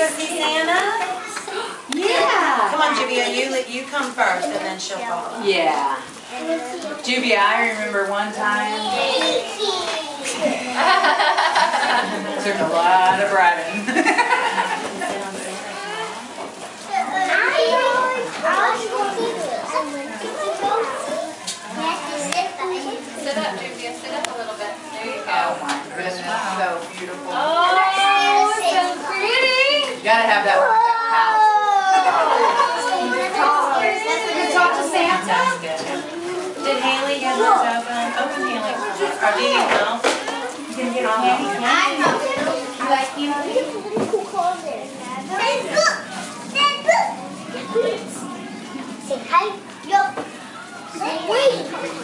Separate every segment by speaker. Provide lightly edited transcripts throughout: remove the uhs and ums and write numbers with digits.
Speaker 1: go see Santa? Yeah. Come on, Juvia, you come first and then she'll follow.
Speaker 2: Yeah. Juvia, I remember one time. Took a lot of bribing.
Speaker 3: Sit up, Juvia. Sit up a little bit. There you go.
Speaker 2: Oh my goodness, so beautiful.
Speaker 3: Oh, so pretty.
Speaker 2: You gotta have that house.
Speaker 1: Talk to Santa. Did Haley get hers open? Open Haley. Or do you know? You can get all candy. You like candy?
Speaker 4: Say hi. Yo. Wait.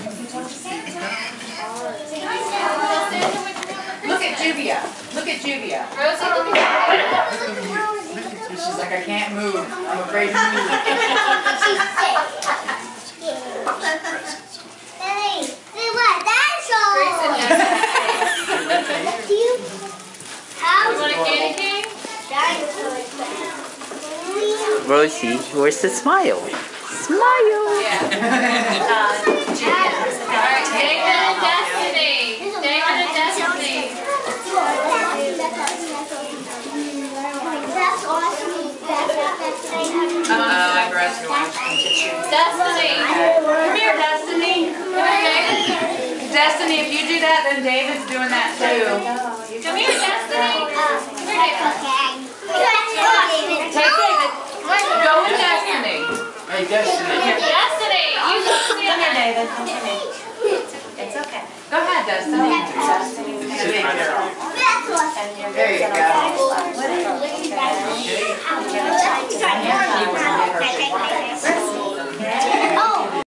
Speaker 2: Look at Juvia. Look at Juvia.
Speaker 3: Rosie, look at
Speaker 2: She's like, I can't move. I'm afraid to move.
Speaker 4: She's sick. Hey, what? That's all.
Speaker 3: Grayson,
Speaker 4: You
Speaker 3: want a candy cane?
Speaker 5: Rosie, where's the smile? Smile!
Speaker 3: Yeah. Alright, David and Destiny. David and Destiny.
Speaker 2: I breast
Speaker 3: Destiny. Come here, Destiny. Come here, David.
Speaker 2: Destiny, if you do that, then David's doing that too.
Speaker 3: Come here, Destiny. Come here, David.
Speaker 2: Take David. Go with Destiny.
Speaker 6: Hey, Destiny.
Speaker 3: Destiny, you can
Speaker 1: Come
Speaker 3: stand
Speaker 1: here,
Speaker 3: there.
Speaker 1: David. Come here. It's okay.
Speaker 2: Go ahead, Destiny.
Speaker 1: Destiny's
Speaker 2: Good girl.
Speaker 1: and you're
Speaker 2: There you
Speaker 1: gonna
Speaker 2: go.